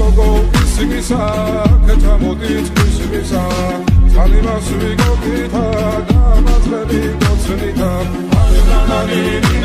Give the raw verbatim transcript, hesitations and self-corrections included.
ისმისა ქეთა მოდით ისმისა თალიმას ვიგოქითა და მაცხები გოცნითა ამილანანი